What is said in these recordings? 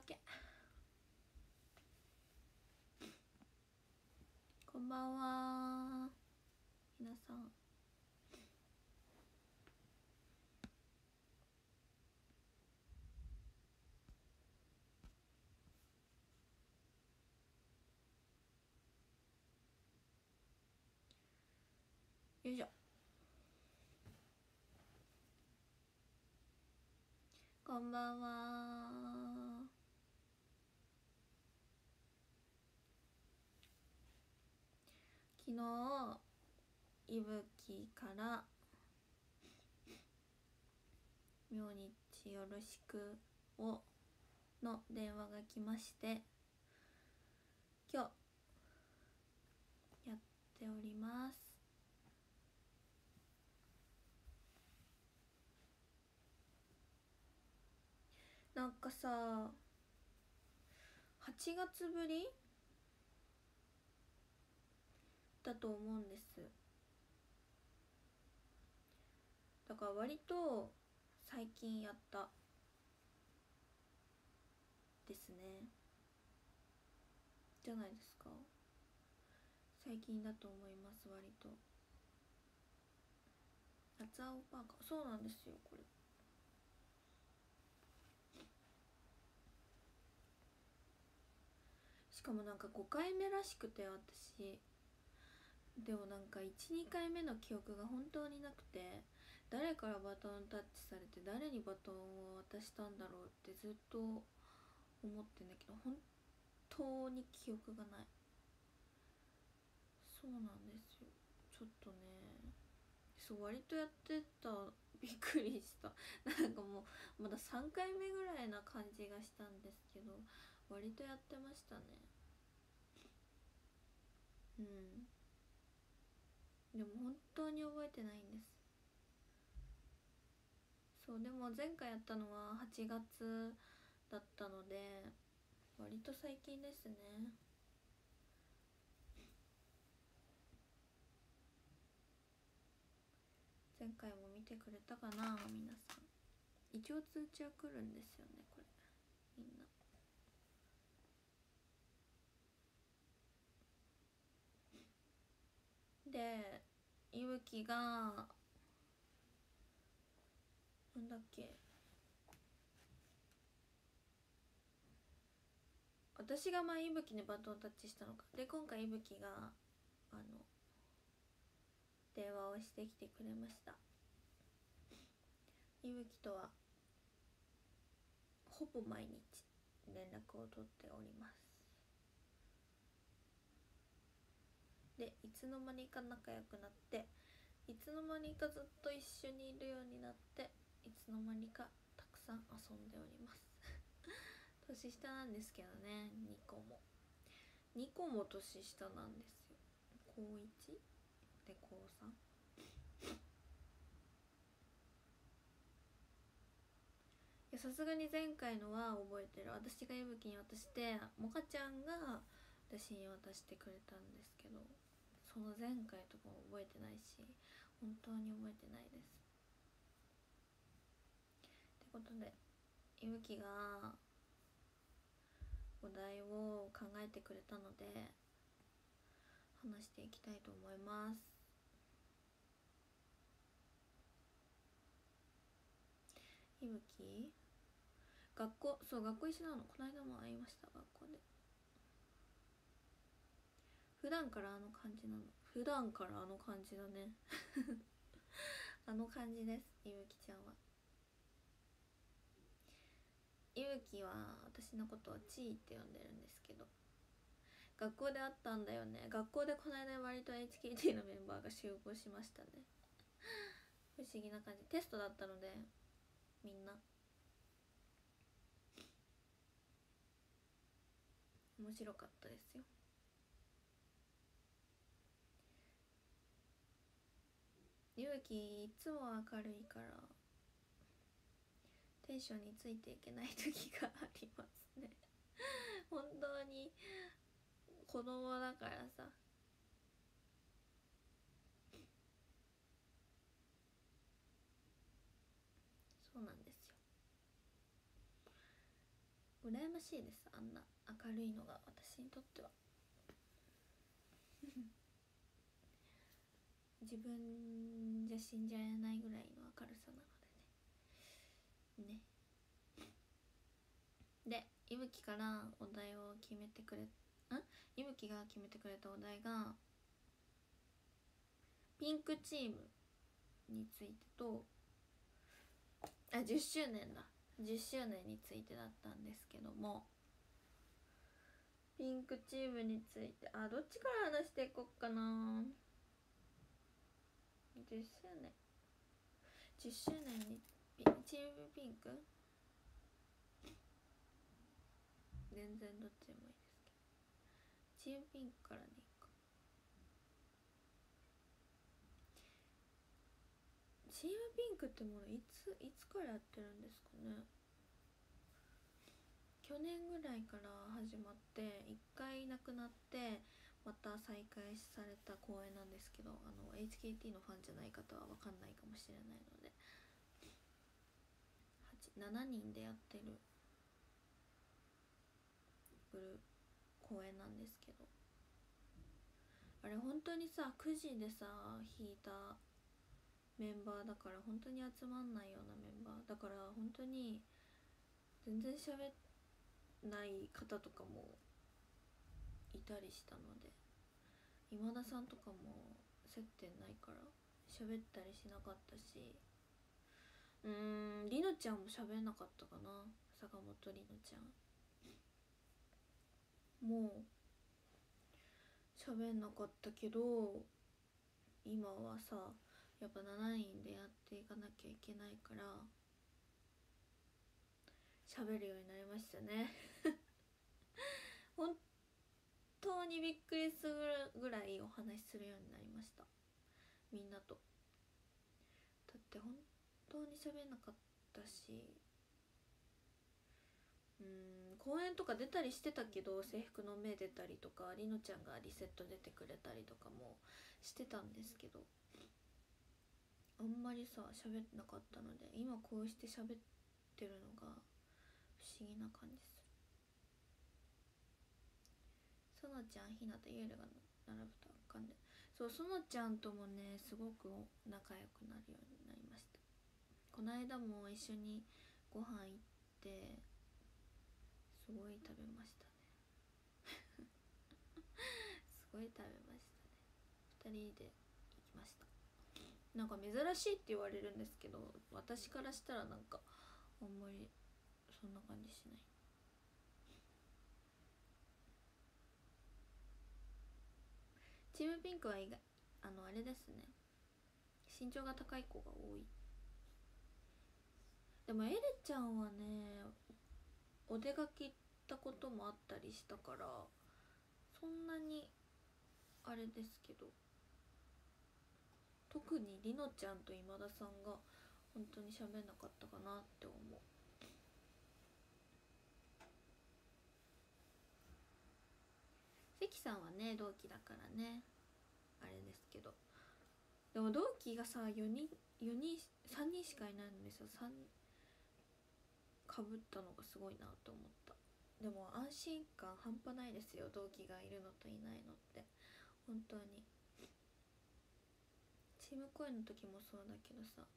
け。こんばんは皆さん。よいしょ。こんばんは。昨日いぶきから明日よろしくをの電話が来まして、今日やっております。なんかさ、8月ぶりだと思うんです。だから割と最近やったですね。じゃないですか。最近だと思います。割と夏青パーカー、そうなんですよ。これしかもなんか5回目らしくて、私でもなんか 1,2 回目の記憶が本当になくて、誰からバトンタッチされて誰にバトンを渡したんだろうってずっと思ってんだけど、本当に記憶がない。そうなんですよ。ちょっとね、そう割とやってた。びっくりした。なんかもうまだ3回目ぐらいな感じがしたんですけど、割とやってましたね。うん。でも本当に覚えてないんです。そうでも前回やったのは8月だったので割と最近ですね。前回も見てくれたかな皆さん。一応通知は来るんですよね、これみんな。でいぶきがなんだっけ、私が前いぶきにバトンタッチしたのか。で今回いぶきが電話をしてきてくれました。いぶきとはほぼ毎日連絡を取っております。でいつの間にか仲良くなって、いつの間にかずっと一緒にいるようになって、いつの間にかたくさん遊んでおります年下なんですけどね、2個も年下なんですよ。高 1 で高 3。 さすがに前回のは覚えてる。私がいぶきに渡してもかちゃんが私に渡してくれたんですけど、その前回とかも覚えてないし、本当に覚えてないです。ってことでいぶきがお題を考えてくれたので話していきたいと思います。いぶき学校、そう学校一緒なの。この間も会いました、学校で。普段からあの感じなの。普段からあの感じだねあの感じです、いぶきちゃんは。いぶきは私のことをちーって呼んでるんですけど、学校で会ったんだよね。学校でこの間割と HKT のメンバーが集合しましたね不思議な感じ。テストだったのでみんな面白かったですよ。ゆうきいつも明るいからテンションについていけない時がありますね本当に子供だからさ。そうなんですよ。 羨ましいです、あんな明るいのが私にとっては自分じゃ信じられないぐらいの明るさなのでね。で、いぶきからお題を決めてくれいぶきが決めてくれたお題がピンクチームについてと10周年だ10周年についてだったんですけども、ピンクチームについてどっちから話していこっかな。10周年10周年にチームピンク全然どっちでもいいですけど、チームピンクからでいいか。チームピンクってものいつからやってるんですかね。去年ぐらいから始まって一回なくなってまた再開された公演なんですけど、HKT のファンじゃない方は分かんないかもしれないので、7人でやってる公演なんですけど、あれ本当にさ9時でさ弾いたメンバーだから本当に集まんないようなメンバーだから、本当に全然喋んない方とかもいたりしたので、今田さんとかも接点ないから喋ったりしなかったし、りのちゃんも喋んなかったかな。坂本りのちゃんもう喋んなかったけど、今はさやっぱ7人でやっていかなきゃいけないから喋るようになりましたね本当にびっくりするぐらいお話しするようになりました、みんなと。だって本当に喋んなかったし、公演とか出たりしてたけど、制服の目出たりとか、りのちゃんがリセット出てくれたりとかもしてたんですけど、あんまりさ喋ってなかったので、今こうして喋ってるのが不思議な感じする。そのちゃん、ひなた、ゆうるが並ぶとあかんで、そう、そのちゃんともねすごく仲良くなるようになりました。この間も一緒にご飯行ってすごい食べましたねすごい食べましたね。2人で行きました。なんか珍しいって言われるんですけど、私からしたらなんかあんまりそんな感じしない。チームピンクは意外あれですね、身長が高い子が多い。でもエレちゃんはねお出かけ行ったこともあったりしたから、そんなにあれですけど、特にりのちゃんと今田さんが本当に喋んなかったかなって思う。関さんはね同期だからねあれですけど、でも同期がさ4人3人しかいないのにさ3かぶったのがすごいなと思った。でも安心感半端ないですよ、同期がいるのといないのって。本当にチーム声の時もそうだけどさ、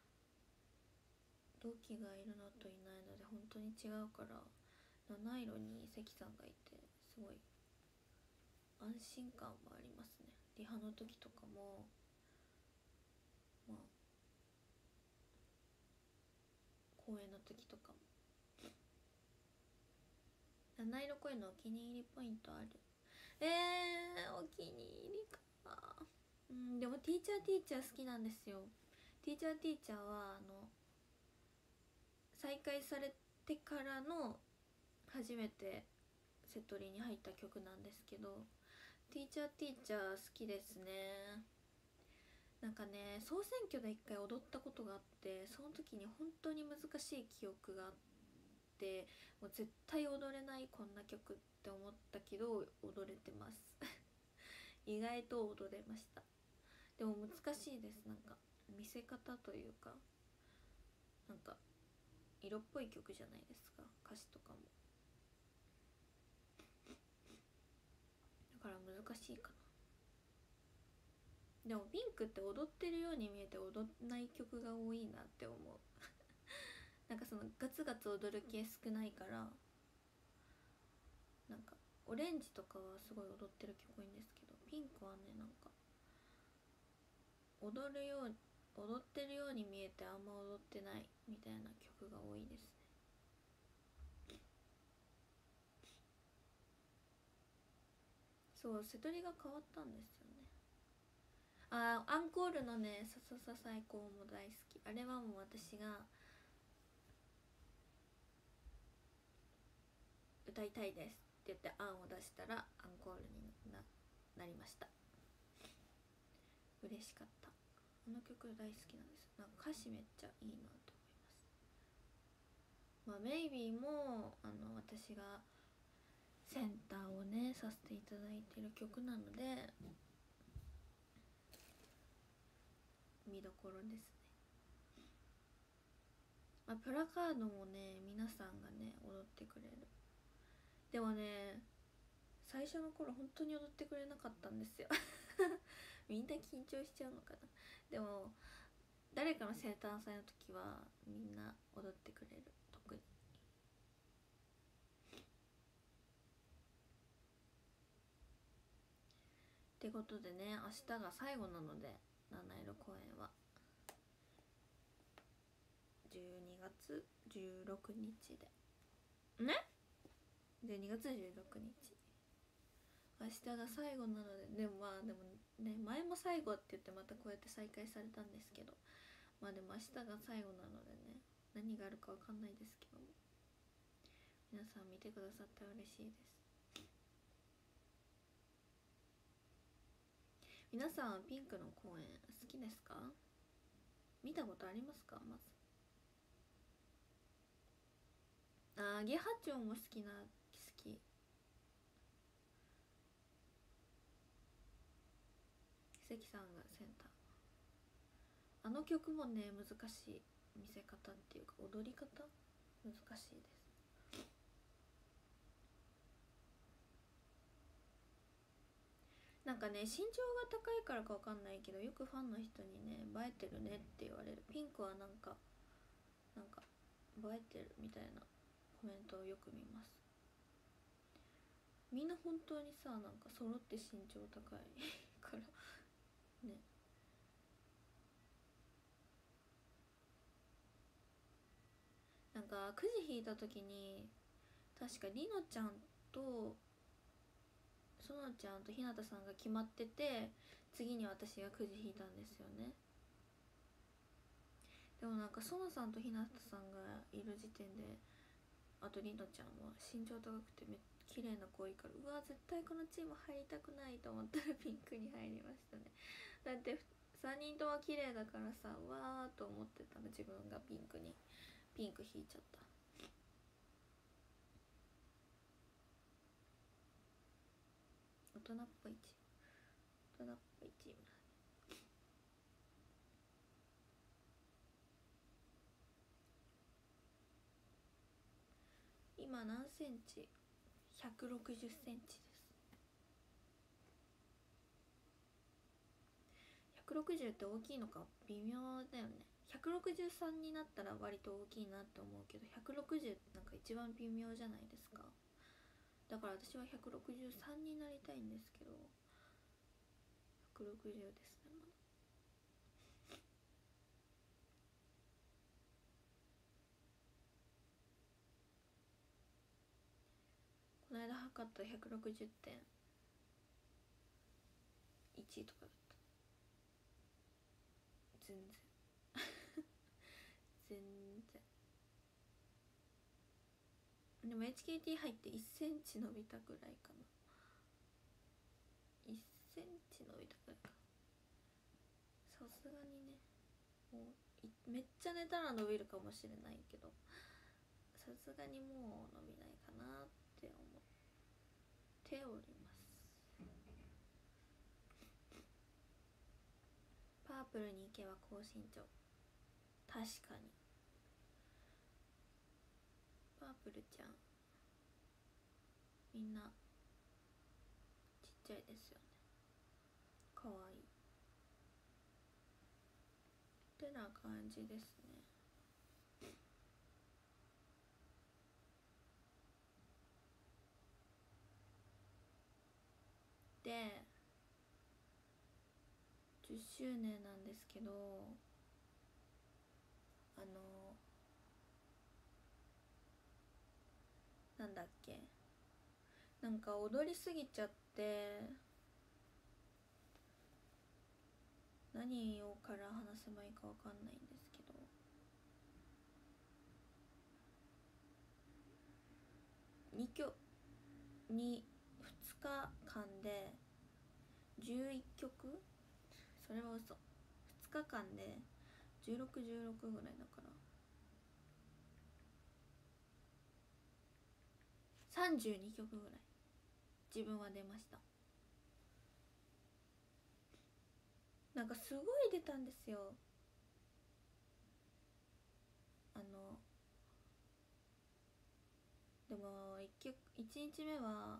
同期がいるのといないので本当に違うから、七色に関さんがいてすごい安心感もありますね。リハの時とかもまあ公演の時とかも。七色声のお気に入りポイントある？お気に入りか。でもティーチャー好きなんですよ。ティーチャーは再開されてからの初めてセトリに入った曲なんですけど、ティーチャー好きですね。なんかね総選挙で一回踊ったことがあって、その時に本当に難しい記憶があって、もう絶対踊れないこんな曲って思ったけど踊れてます意外と踊れました。でも難しいです。なんか見せ方というか、なんか色っぽい曲じゃないですか、歌詞とかも。 から難しいかな。でもピンクって踊ってるように見えて踊んない曲が多いなって思うなんかそのガツガツ踊る系少ないから、なんかオレンジとかはすごい踊ってる曲多いんですけど、ピンクはねなんか踊ってるように見えてあんま踊ってないみたいな曲が多いですね。そう、瀬戸りが変わったんですよね。アンコールのね、さささ最高も大好き。あれはもう私が歌いたいですって言って案を出したらアンコールに なりました。嬉しかった。あの曲大好きなんです。なんか歌詞めっちゃいいなと思います。まあメイビーも私がセンターをねさせていただいてる曲なので見どころですね。まあ、プラカードもね皆さんがね踊ってくれる。でもね最初の頃本当に踊ってくれなかったんですよみんな緊張しちゃうのかな。でも誰かの生誕祭の時はみんな踊ってくれる。特にってことでね、明日が最後なので七色公演は12月16日でね、12月16日明日が最後なので、でもね前も最後って言ってまたこうやって再開されたんですけど、まあでも明日が最後なのでね、何があるかわかんないですけども、皆さん見てくださったら嬉しいです。皆さんピンクの公演好きですか？見たことありますか？まずゲハチョウも好き。関さんがセンター。あの曲もね難しい見せ方っていうか踊り方難しいです。なんかね身長が高いからかわかんないけど、よくファンの人にね映えてるねって言われる。ピンクはなんか映えてるみたいなコメントをよく見ます。みんな本当にさなんか揃って身長高いからね。なんかくじ引いた時に確かりのちゃんとそのちゃんとひなたさんが決まってて、次に私がくじ引いたんですよね。でもなんかそのさんとひなたさんがいる時点で、あとりのちゃんは身長高くて綺麗な子多いから、うわ絶対このチーム入りたくないと思ったらピンクに入りましたね。だって3人とも綺麗だからさ、うわーと思ってたら自分がピンク引いちゃった。大人っぽいチームだね。今何センチ？160センチです。160って大きいのか微妙だよね。163になったら割と大きいなって思うけど、160なんか一番微妙じゃないですか。だから私は163になりたいんですけど、160ですね。この間測った160.1とかだった。全然全然。でも HKT 入って1センチ伸びたぐらいかな。1センチ伸びたぐらいかな。さすがにね、もうめっちゃ寝たら伸びるかもしれないけど、さすがにもう伸びないかなって思っております。パープルに行けば高身長。確かにパープルちゃんみんなちっちちゃいですよね。かわいいってな感じですね。で10周年なんですけど、なんだっけ、なんか踊りすぎちゃって何をから話せばいいかわかんないんですけど、2日間で11曲、それは嘘、2日間で16ぐらいだから32曲ぐらい自分は出ました。なんかすごい出たんですよ。でも1日目は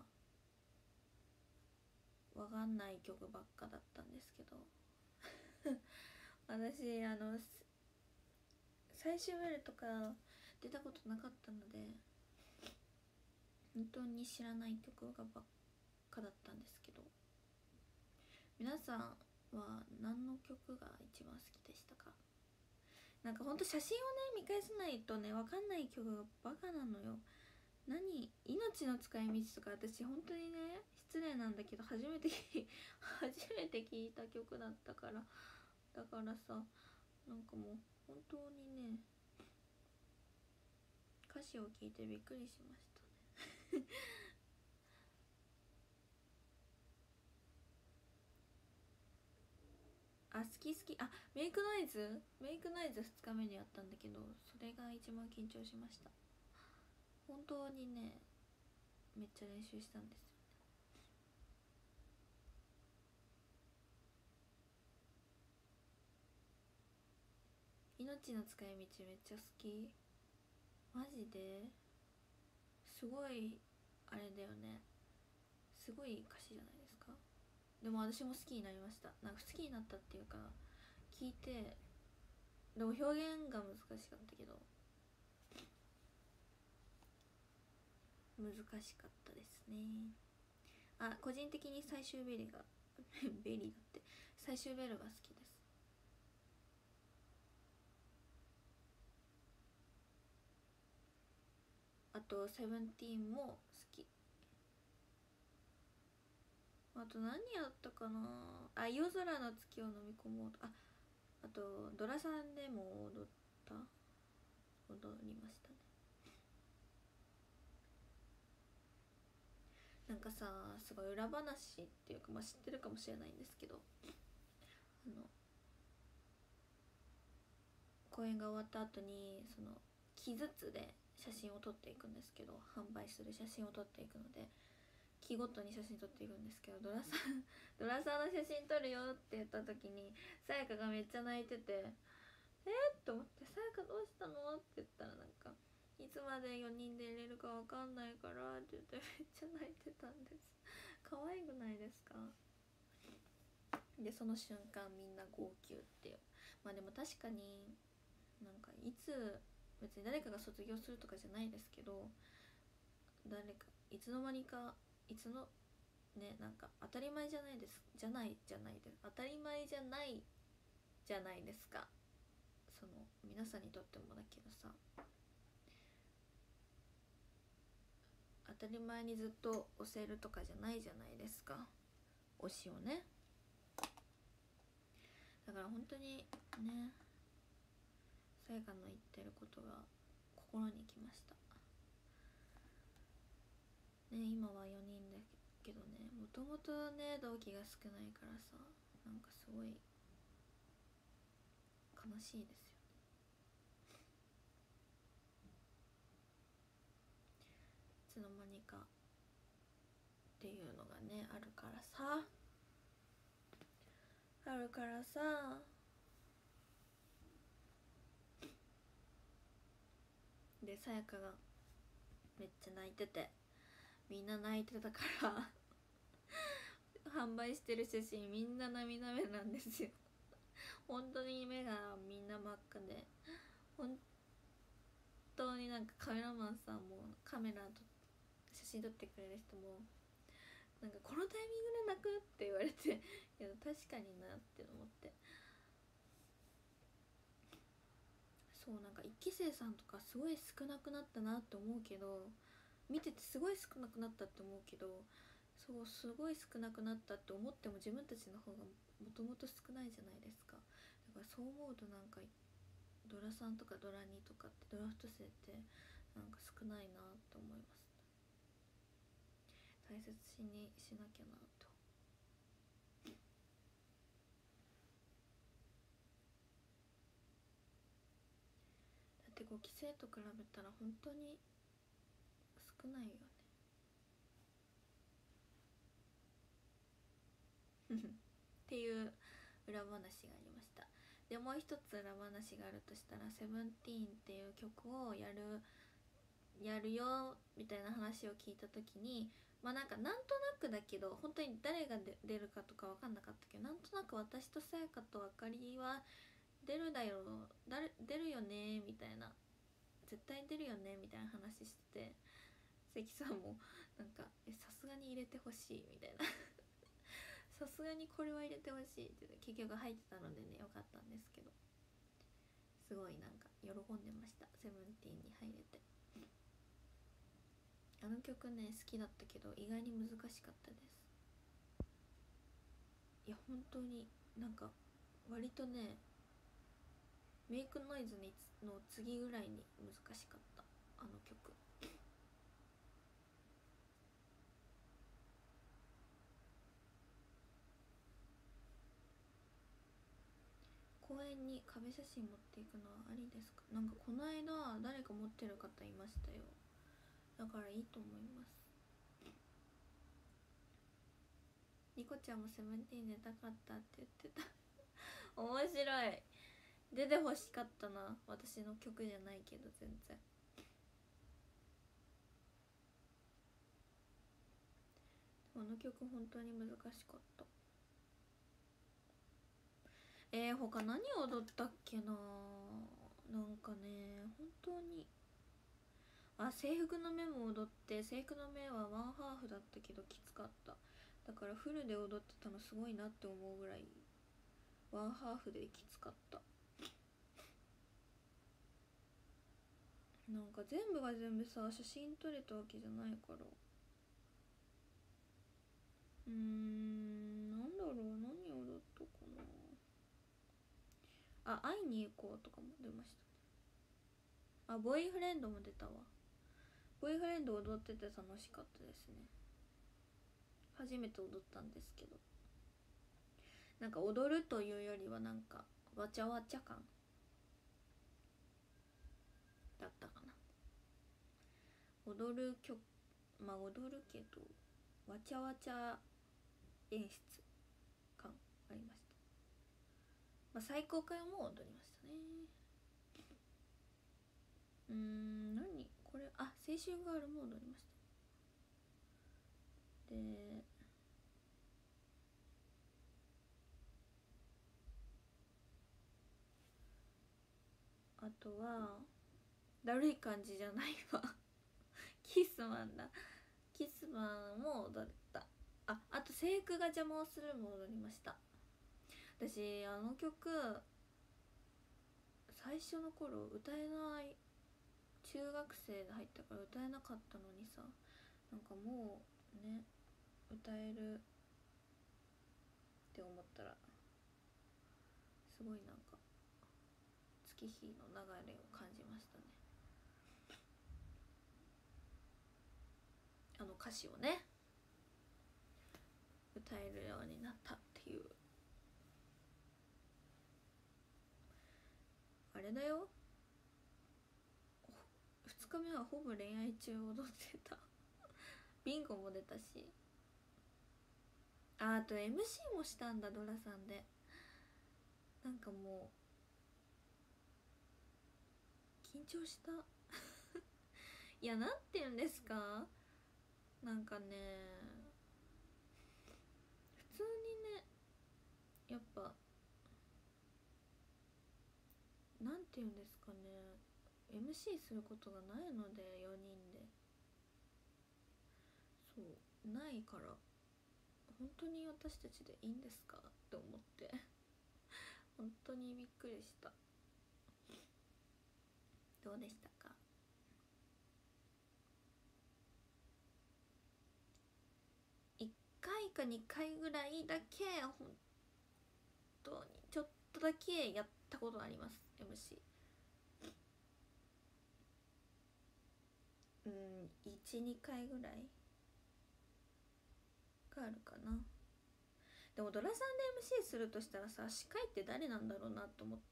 わかんない曲ばっかだったんですけど私最終ベルとか出たことなかったので本当に知らない曲がばっかだったんですけど、皆さんは何の曲が一番好きでしたか？なんかほんと写真をね見返さないとね分かんない曲がバカなのよ。命の使い道とか私本当にね失礼なんだけど初めて聞いた曲だったから、だからさ、なんかもう本当にね歌詞を聞いてびっくりしましたねあ、好きメイクノイズ2日目にやったんだけど、それが一番緊張しました。本当にねめっちゃ練習したんですよね。命の使い道めっちゃ好き。マジですごいあれだよね、すごい歌詞じゃないですか。でも私も好きになりました。なんか好きになったっていうか聞いて、でも表現が難しかったけど難しかったですね。あ、個人的に最終ベリがベリーだって最終ベルが好きです。あとセブンティーンも好き。あと何やったかなあ、夜空の月を飲み込もうと、あとドラさんでも踊りましたね。なんかさ、すごい裏話っていうか、まあ、知ってるかもしれないんですけど、公演が終わった後にその木ずつで写真を撮っていくんですけど、販売する写真を撮っていくので木ごとに写真撮っていくんですけど、ドラさんの写真撮るよって言った時にさやかがめっちゃ泣いてて、と思って、さやかどうしたのって言ったら、なんかいつまで4人で入れるかわかんないからって言ってめっちゃ泣いてたんです。可愛くないですか？でその瞬間みんな号泣っていう。まあでも確かになんかいつ、別に誰かが卒業するとかじゃないですけど、誰かいつの間にかね、なんか当たり前じゃないです当たり前じゃないじゃないですか。その皆さんにとってもだけどさ、当たり前にずっと押せるとかじゃないじゃないですか、推しをね。だから本当にね、さやかの言ってることが心にきましたね。今は4人だけどね、もともとね同期が少ないからさ、なんかすごい悲しいですよ。いつの間にかっていうのがねあるからさで、さやかがめっちゃ泣いてて、みんな泣いてたから販売してる写真みんな涙目なんですよ本当に目がみんな真っ赤で、本当になんかカメラマンさんもカメラと写真撮ってくれる人もなんかこのタイミングで泣くって言われていや確かになって思って、そうなんか1期生さんとかすごい少なくなったなって思うけど、見ててすごい少なくなったって思うけど、そうすごい少なくなったって思っても自分たちの方がもともと少ないじゃないですか。だからそう思うとなんかドラ3とかドラ2とかってドラフト生ってなんか少ないなって思います。大切にしなきゃなと。だって5期生と比べたら本当に少ないよねっていう裏話がありました。でもう一つ裏話があるとしたら、セブンティーンっていう曲をやるよみたいな話を聞いた時に、まあなんかなんとなくだけど本当に誰が出るかとか分かんなかったけど、なんとなく私とさやかとあかりは出るよねみたいな、絶対出るよねみたいな話してて、関さんもなんかさすがに入れてほしいみたいなさすがにこれは入れてほしいって結局入ってたのでね、よかったんですけど、すごいなんか喜んでました。セブンティーンに入れて。あの曲ね好きだったけど意外に難しかったです。いや本当になんか割とね、メイクノイズの次ぐらいに難しかった、あの曲。公園に壁写真持っていくのはありですか？なんかこの間誰か持ってる方いましたよ。だからいいと思います。ニコちゃんもセブンティーン出たかったって言ってた面白い。出てほしかったな、私の曲じゃないけど全然。あの曲本当に難しかった。他何踊ったっけな。なんかね本当に、制服の目も踊って、制服の目はワンハーフだったけどきつかった。だからフルで踊ってたのすごいなって思うぐらいワンハーフできつかった。なんか全部が全部さ写真撮れたわけじゃないから、なんだろう、何踊ったかな。会いに行こうとかも出ましたね。ボーイフレンドも出たわ。ボーイフレンド踊ってて楽しかったですね。初めて踊ったんですけど、なんか踊るというよりはなんかわちゃわちゃ感だったかな。踊る曲、踊るけどわちゃわちゃ演出感ありました。最高回も踊りましたね。何これ、青春ガールも踊りました。であとはだるい感じじゃないわキスマンだ。キスマンも踊った。あと制服が邪魔をするも踊りました。私あの曲最初の頃歌えない、中学生で入ったから歌えなかったのにさ、なんかもうね歌えるって思ったらすごいなんか月日の流れを感じましたね。あの歌詞をね歌えるようになったっていう。あれだよ、2日目はほぼ恋愛中踊ってたビンゴも出たし、あと MC もしたんだ、ドラさんで。なんかもう緊張したいや、なんて言うんですか、なんかね通にね、やっぱなんて言うんですかね、 MC することがないので、4人でそうないから、本当に私たちでいいんですかって思って本当にびっくりした。どうでしたか？1回か2回ぐらいだけ本当にちょっとだけやったことあります、 MC。 うん、12回ぐらいがあるかな。でもドラさんで MC するとしたらさ、司会って誰なんだろうなと思って。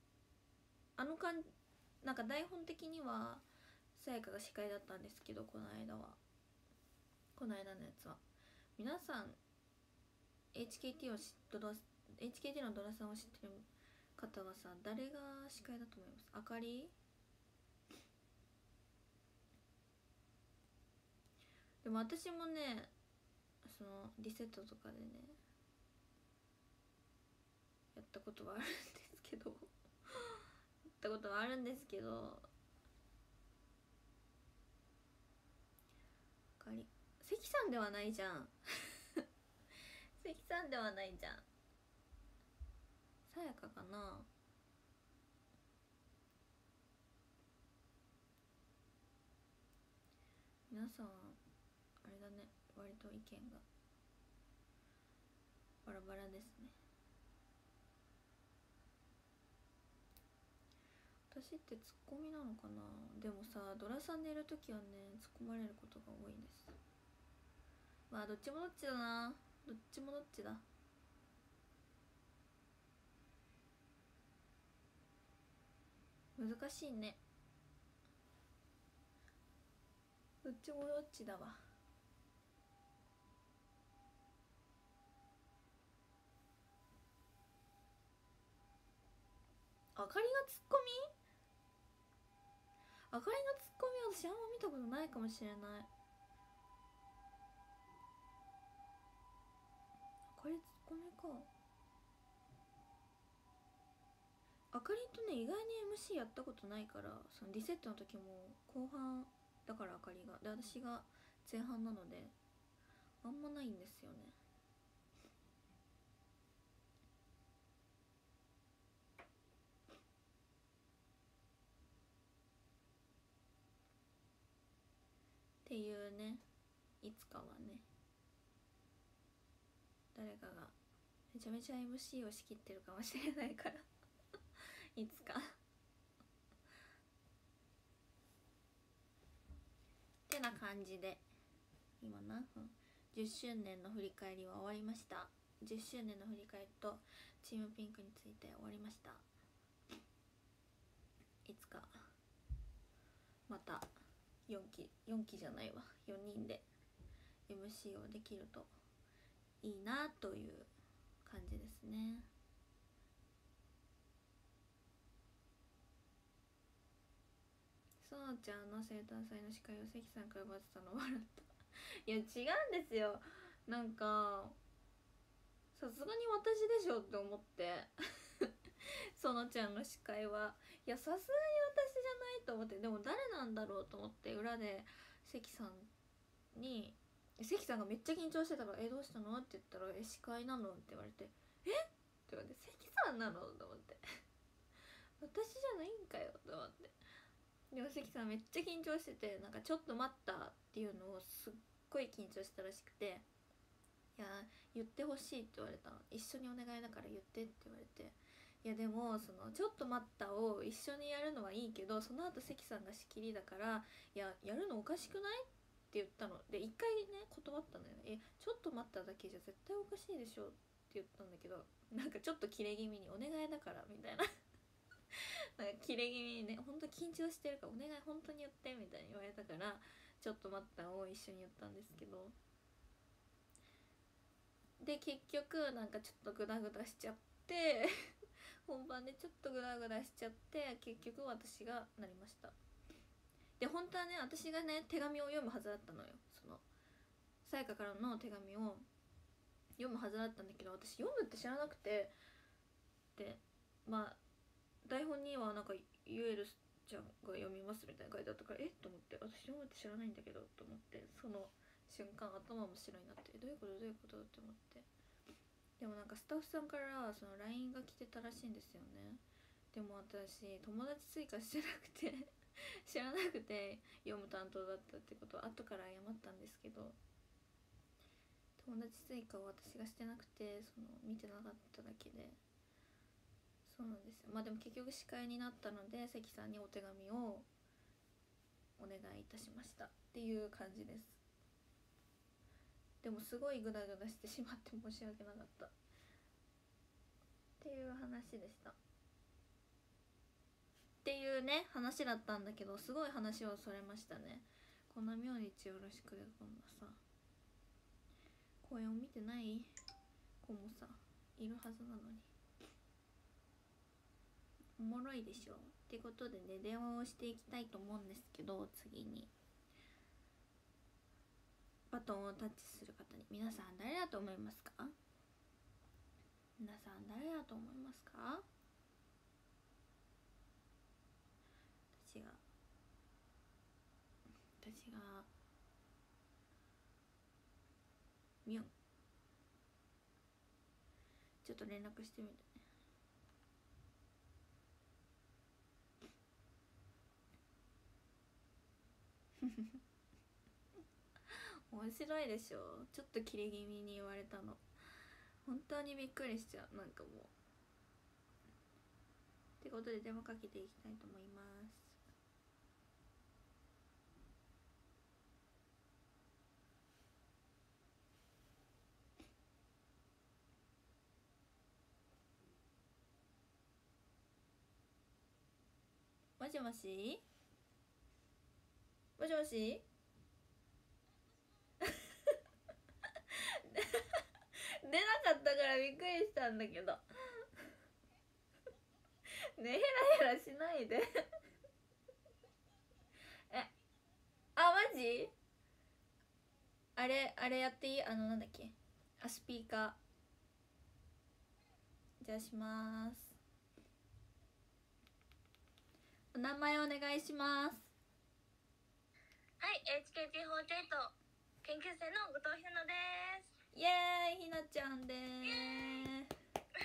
なんか台本的にはさやかが司会だったんですけど、この間のやつは皆さん HKT をHKT のドラさんを知ってる方はさ、誰が司会だと思います？あかり？でも私もね、そのリセットとかでねやったことはあるんですけどあかり、関さんではないじゃん関さんではないじゃん。さやかかな。皆さんあれだね、割と意見がバラバラですね。私ってツッコミなのかな。でもさ、ドラさんでいる時はね、突っ込まれることが多いんです。まあどっちもどっちだな、どっちもどっちだ。難しいね、どっちもどっちだわ。あかりがツッコミ？あかりがツッコミ、私あんま見たことないかもしれない。あかりツッコミか。あかりとね、意外に MC やったことないから、そのリセットの時も後半だから、あかりがで私が前半なのであんまないんですよね。っていうね、いつかはね、誰かがめちゃめちゃ MC を仕切ってるかもしれないからいつかってな感じで、今何分？ 10 周年の振り返りは終わりました。10周年の振り返りとチームピンクについて終わりました。いつかまた4期じゃないわ、4人で MC をできるといいなという感じですね。そうちゃんの生誕祭の司会を関さんから奪ってたの笑ったいや違うんですよ、なんかさすがに私でしょって思ってそのちゃんの司会は、いやさすがに私じゃないと思って、でも誰なんだろうと思って裏で関さんに、関さんがめっちゃ緊張してたから「どうしたの?」って言ったら「司会なの?」って言われて「えっ?」って言われて「関さんなの?」と思って私じゃないんかよと思って。でも関さんめっちゃ緊張してて、なんか「ちょっと待った」っていうのをすっごい緊張したらしくて「いや言ってほしい」って言われたの。一緒にお願いだから言ってって言われて、いやでもその「ちょっと待った」を一緒にやるのはいいけど、その後関さんが仕切りだから「いややるのおかしくない?」って言ったので、一回ね断ったのよ。ちょっと待っただけじゃ絶対おかしいでしょって言ったんだけど、なんかちょっとキレ気味に「お願いだから」みたいななんかキレ気味にね、本当緊張してるから「お願い本当に言って」みたいに言われたから「ちょっと待った」を一緒に言ったんですけど、で結局なんかちょっとグダグダしちゃって本番でちょっとグダグダしちゃって、結局私がなりました。で本当はね、私がね手紙を読むはずだったのよ。そのさやかからの手紙を読むはずだったんだけど、私読むって知らなくて、でまあ台本にはなんかゆえるちゃんが読みますみたいな書いてあったから、と思って、私読むって知らないんだけどと思って、その瞬間頭真っ白になって、どういうことどういうことって思って。でもなんかスタッフさんからその LINE が来てたらしいんですよね。でも私友達追加してなくて知らなくて読む担当だったってことを後から謝ったんですけど、友達追加を私がしてなくて、その見てなかっただけで。そうなんですよ。まあでも結局司会になったので、関さんにお手紙をお願いいたしましたっていう感じです。でもすごいグダグダしてしまって申し訳なかったっていう話でした。っていうね話だったんだけど、すごい話をそれましたね。こんな明日よろしくで、こんなさ公演を見てない子もさいるはずなのに、おもろいでしょ。ってことでね、電話をしていきたいと思うんですけど、次にバトンをタッチする方に、皆さん誰だと思いますか？皆さん誰だと思いますか？私がミュン、ちょっと連絡してみてね面白いでしょ。ちょっとキレ気味に言われたの、本当にびっくりしちゃう。なんかもうってことで電話かけていきたいと思います。もしもしもしもし出なかったからびっくりしたんだけどね、ヘラヘラしないであ、マジ？あれやっていい？なんだっけ、スピーカーじゃあします。お名前お願いします。 はい、HKT48 研究生の後藤ひなのです。 イエーイ、ひなちゃんでーす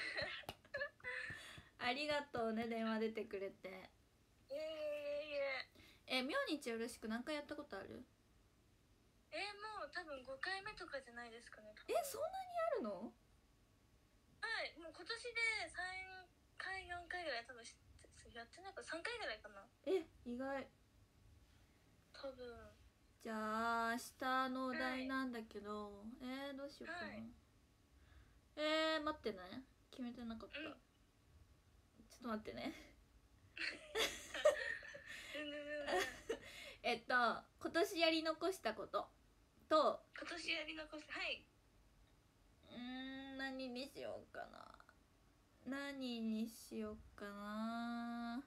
ありがとうね、電話出てくれて。 いえいえいえ。 明日よろしく何回やったことある？ もう多分5回目とかじゃないですかね。 そんなにあるの？ はい、もう今年で3回4回ぐらい多分やってないか、3回ぐらいかな。 意外。 多分。 じゃあ明日のお題なんだけど、どうしようかな、はい、待ってね、決めてなかった、ちょっと待ってね今年やり残したことと、 今年やり残した、はい、 何にしようかな、何にしようかな。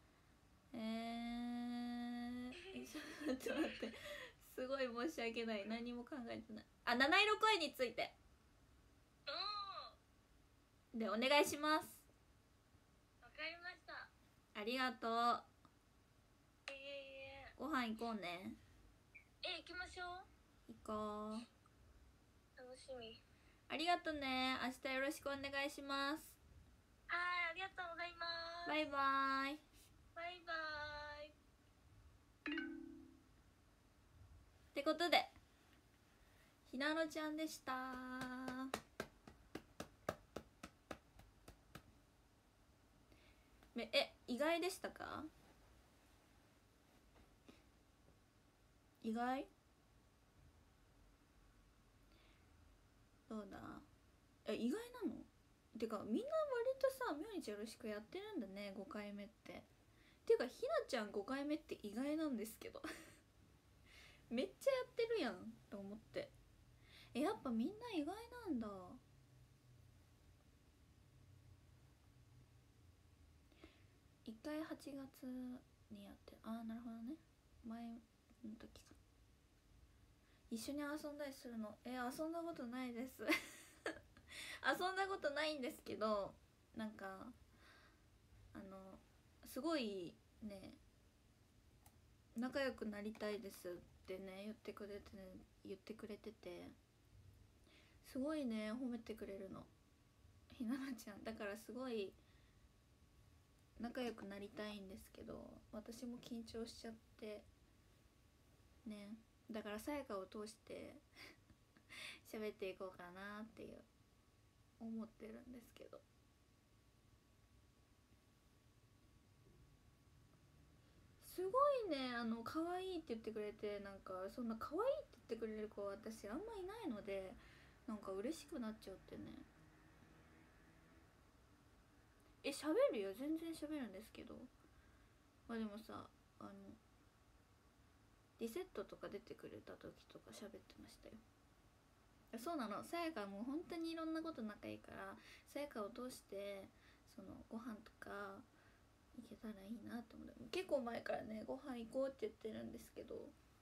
ちょっと待ってすごい申し訳ない、何も考えてない。七色恋についてでお願いします。 わかりました。 ありがとう。ご飯行こうね。 行きましょう。 行こう。 楽しみ。 ありがとね。明日よろしくお願いします。 はい、ありがとうございます。 バイバイ。 バイバイ。 ってことでひなのちゃんでした。意外でしたか？意外？どうだ？意外なの？てかみんな割とさ、明日よろしくやってるんだね、5回目って。ていうかひなちゃん5回目って意外なんですけどめっちゃやってるやんと思って。やっぱみんな意外なんだ。1回8月にやって、なるほどね、前の時か。一緒に遊んだりするの？遊んだことないです遊んだことないんですけど、なんかすごいね、仲良くなりたいですってね言ってくれてて、すごいね褒めてくれるのひなのちゃんだから、すごい仲良くなりたいんですけど、私も緊張しちゃってね。だからさやかを通して喋っていこうかなっていう思ってるんですけど、すごいね可愛いって言ってくれて、なんかそんな可愛いって言ってくれる子私あんまいないので、なんか嬉しくなっちゃってね。喋るよ、全然喋るんですけど、まあでもさ、リセットとか出てくれた時とか喋ってましたよ。そうなの、さやかもう本当にいろんなこと仲いいから、さやかを通してそのご飯とか行けたらいいなって思う。結構前からねご飯行こうって言ってるんですけど、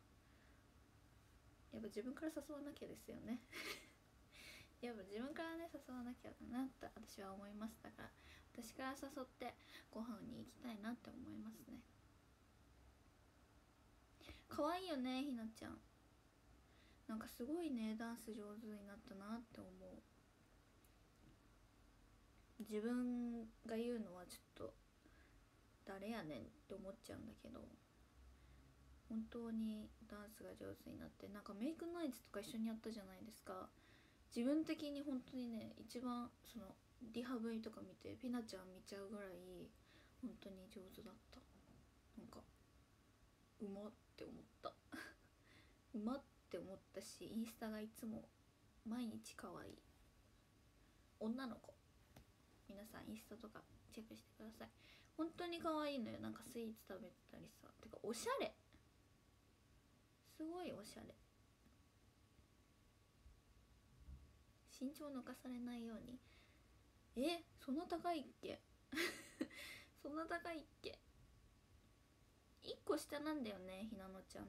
やっぱ自分から誘わなきゃですよねやっぱ自分からね誘わなきゃだなって私は思います。だから私から誘ってご飯に行きたいなって思いますね。可愛いよねひなちゃん、なんかすごいねダンス上手になったなって思う。自分が言うのはちょっと誰やねんって思っちゃうんだけど、本当にダンスが上手になって、なんかメイクナイツとか一緒にやったじゃないですか。自分的に本当にね一番そのリハ V とか見てピナちゃん見ちゃうぐらい本当に上手だった。なんかうまって思ったうまって思ったし、インスタがいつも毎日可愛い女の子、皆さんインスタとかチェックしてください。本当に可愛いのよ。なんかスイーツ食べたりさ、てかおしゃれ、すごいおしゃれ。身長抜かされないように。そんな高いっけそんな高いっけ。1個下なんだよねひなのちゃんって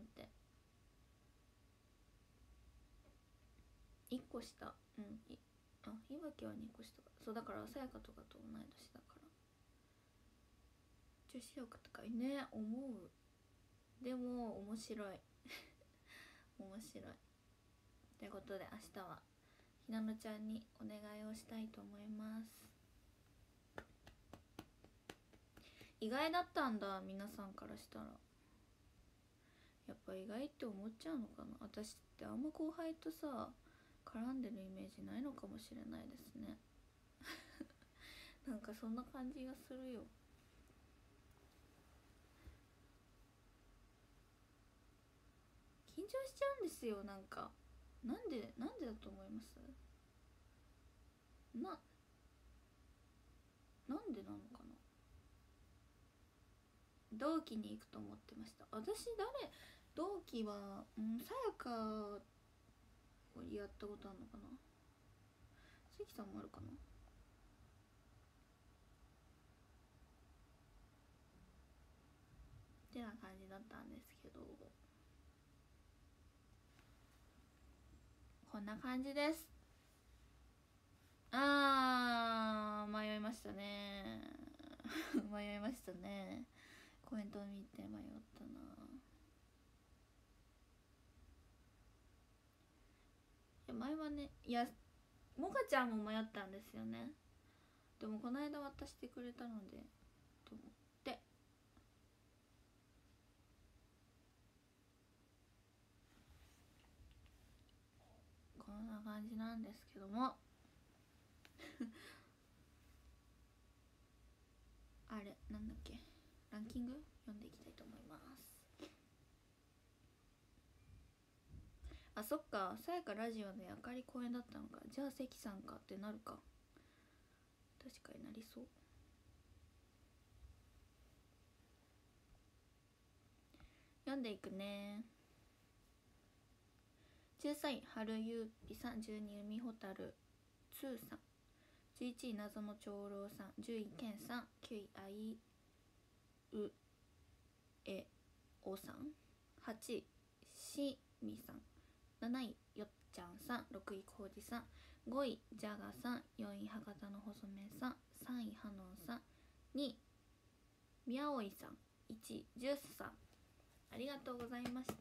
。1個下。いわきは2個下か。そうだからさやかとかと同い年だから女子力高いね思う。でも面白い面白い。ということで明日はひなのちゃんにお願いをしたいと思います。意外だったんだ皆さんからしたら。やっぱ意外って思っちゃうのかな。私ってあんま後輩とさ絡んでるイメージないのかもしれないですねなんかそんな感じがするよ。緊張しちゃうんですよ。なんでだと思います？なんでなのかな。同期に行くと思ってました。私同期はさやかをやったことあるのかな。関さんもあるかな。ってな感じだったんですけど、こんな感じです。迷いましたね迷いましたね。コメントを見て迷ったな。前はね、もかちゃんも迷ったんですよね。でもこの間渡してくれたのでと思ってこんな感じなんですけどもあれなんだっけ、ランキング読んでいきたいと思います。そっか、さやかラジオであかり公演だったのか。じゃあ関さんかってなるか。確かになりそう。読んでいくね。13位春ゆうりさん、12位海ほたる2さん、11位謎の長老さん、10位けんさん、9位あいうえおさん、8位しみさん、7位よっちゃんさん、6位こうじさん、 5位ジャガさん、4位博多の細めさん、3位ハノンさん、2位みやおいさん、1位ジュースさん、ありがとうございました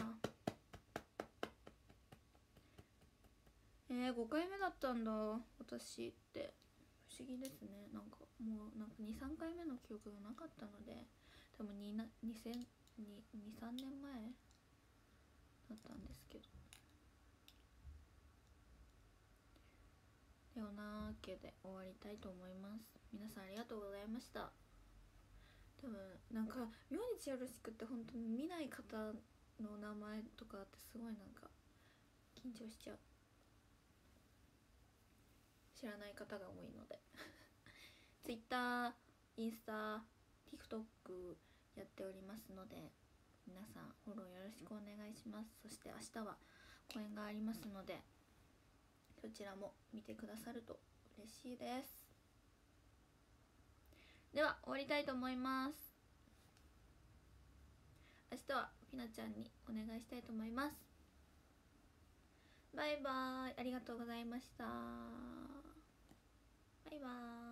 。5回目だったんだ私って。不思議ですね。なんかもうなんか 2,3 回目の記憶がなかったので、多分23年前だったんですけど、ではなわけで終わりたいと思います。皆さんありがとうございました。多分なんか明日よろしくって本当に見ない方の名前とかってすごいなんか緊張しちゃう。知らない方が多いのでTwitter、インスタ、TikTok やっておりますので、皆さんフォローよろしくお願いします。そして明日は公演がありますので、そちらも見てくださると嬉しいです。では終わりたいと思います。明日はひなちゃんにお願いしたいと思います。バイバーイ。ありがとうございました。バイバーイ。